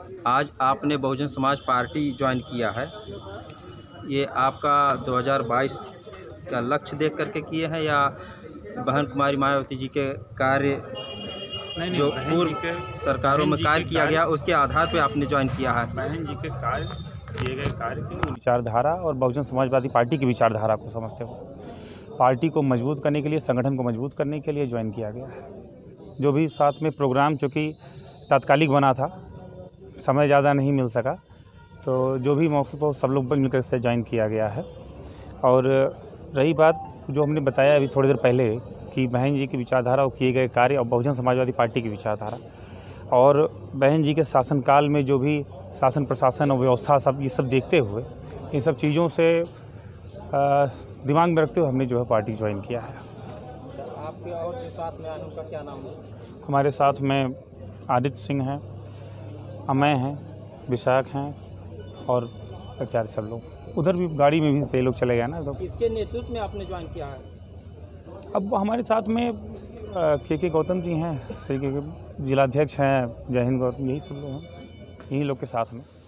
आज आपने Bahujan Samaj party join किया है, ये आपका 2022 का लक्ष्य देख करके किए हैं या बहन कुमारी मायावती जी के कार्य नहीं, जो पूर्व सरकारों में कार्य किया गया उसके आधार पे आपने ज्वाइन किया है? बहन जी के किए गए कार्य की विचारधारा और बहुजन समाजवादी पार्टी की विचारधारा को समझते हो पार्टी को मजबूत करने के लिए, संगठन को मजबूत करने के लिए ज्वाइन किया गया है। जो भी साथ में प्रोग्राम चूँकि तात्कालिक बना था, समय ज़्यादा नहीं मिल सका, तो जो भी मौके पर सब लोग मिलकर से ज्वाइन किया गया है। और रही बात जो हमने बताया अभी थोड़ी देर पहले कि बहन जी की विचारधारा और किए गए कार्य और बहुजन समाजवादी पार्टी की विचारधारा और बहन जी के शासनकाल में जो भी शासन प्रशासन और व्यवस्था सब ये सब देखते हुए इन सब चीज़ों से दिमाग में रखते हुए हमने जो है पार्टी ज्वाइन किया है। आपके और जो साथ में आए उनका क्या नाम है? हमारे साथ में आदित्य सिंह हैं, अमय हैं, विशाख हैं और प्रत्यार सब लोग। उधर भी गाड़ी में भी कई लोग चले गए ना। तो किसके नेतृत्व में आपने ज्वाइन किया है? अब हमारे साथ में के गौतम जी हैं, श्री के जिलाध्यक्ष हैं, जय हिंद गौतम, यही सब लोग हैं, यही लोग के साथ में।